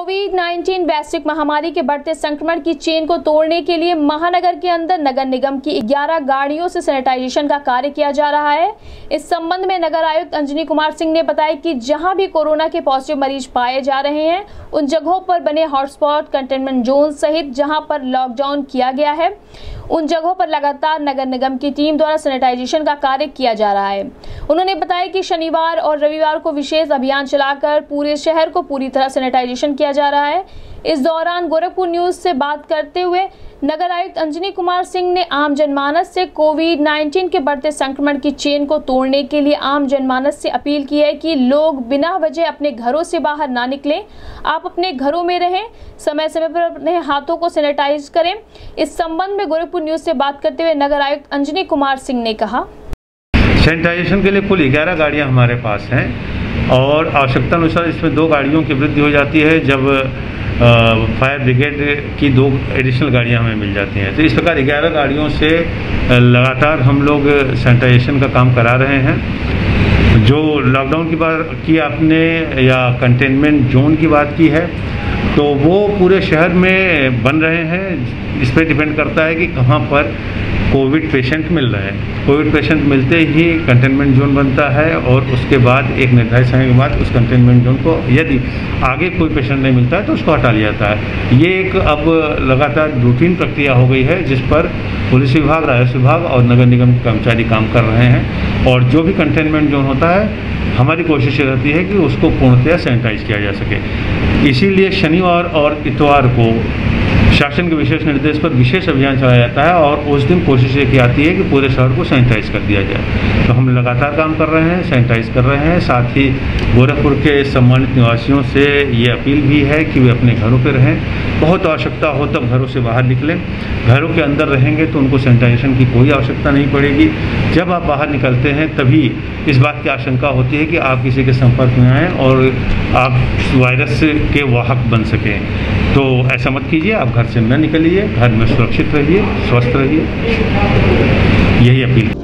कोविड-19 वैश्विक महामारी के बढ़ते संक्रमण की चेन को तोड़ने के लिए महानगर के अंदर नगर निगम की 11 गाड़ियों से सैनिटाइजेशन का कार्य किया जा रहा है। इस संबंध में नगर आयुक्त अंजनी कुमार सिंह ने बताया कि जहां भी कोरोना के पॉजिटिव मरीज पाए जा रहे हैं, उन जगहों पर बने हॉटस्पॉट, कंटेनमेंट जोन सहित जहां पर लॉकडाउन किया गया है, उन जगहों पर लगातार नगर निगम की टीम द्वारा सैनिटाइजेशन का कार्य किया जा रहा है। उन्होंने बताया कि शनिवार और रविवार को विशेष अभियान चलाकर पूरे शहर को पूरी तरह सैनिटाइजेशन किया जा रहा है। इस दौरान गोरखपुर न्यूज से बात करते हुए नगर आयुक्त अंजनी कुमार सिंह ने आम जनमानस से कोविड-19 के बढ़ते संक्रमण की चेन को तोड़ने के लिए आम जनमानस से अपील की है कि लोग बिना वजह अपने घरों से बाहर ना निकलें। आप अपने घरों में रहें, समय समय पर अपने हाथों को सैनिटाइज करें। इस संबंध में गोरखपुर न्यूज से बात करते हुए नगर आयुक्त अंजनी कुमार सिंह ने कहा, सैनिटाइजेशन के लिए कुल 11 गाड़ियां हमारे पास हैं और आवश्यकता अनुसार इसमें 2 गाड़ियों की वृद्धि हो जाती है जब फायर ब्रिगेड की 2 एडिशनल गाड़ियां हमें मिल जाती हैं। तो इस प्रकार 11 गाड़ियों से लगातार हम लोग सैनिटाइजेशन का काम करा रहे हैं। जो लॉकडाउन की बात की आपने या कंटेनमेंट जोन की बात की है, तो वो पूरे शहर में बन रहे हैं। इस पर डिपेंड करता है कि कहाँ पर कोविड पेशेंट मिल रहे हैं। कोविड पेशेंट मिलते ही कंटेनमेंट जोन बनता है और उसके बाद एक निर्धारित समय के बाद उस कंटेनमेंट जोन को यदि आगे कोई पेशेंट नहीं मिलता है तो उसको हटा लिया जाता है। ये एक अब लगातार रूटीन प्रक्रिया हो गई है जिस पर पुलिस विभाग, राजस्व विभाग और नगर निगम के कर्मचारी काम कर रहे हैं। और जो भी कंटेनमेंट जोन होता है, हमारी कोशिश रहती है कि उसको पूर्णतः सैनिटाइज किया जा सके। इसीलिए शनिवार और इतवार को शासन के विशेष निर्देश पर विशेष अभियान चलाया जाता है और उस दिन कोशिश ये की आती है कि पूरे शहर को सैनिटाइज कर दिया जाए। तो हम लगातार काम कर रहे हैं, सैनिटाइज कर रहे हैं। साथ ही गोरखपुर के सम्मानित निवासियों से ये अपील भी है कि वे अपने घरों पर रहें। बहुत आवश्यकता हो तब घरों से बाहर निकलें। घरों के अंदर रहेंगे तो उनको सैनिटाइजेशन की कोई आवश्यकता नहीं पड़ेगी। जब आप बाहर निकलते हैं तभी इस बात की आशंका होती है कि आप किसी के संपर्क में आएँ और आप वायरस के वाहक बन सकें। तो ऐसा मत कीजिए, आप घर से न निकलिए, घर में सुरक्षित रहिए, स्वस्थ रहिए। यही अपील।